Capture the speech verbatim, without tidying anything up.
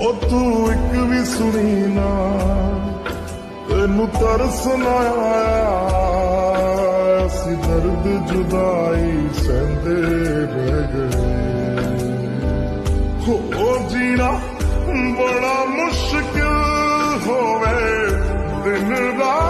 ओ तू एक भी सुनी ना, तेनू तरस ना आया, असी दर्द जुदाई सहंदे रह गए। हो जीना बड़ा मुश्किल होवे दिन रात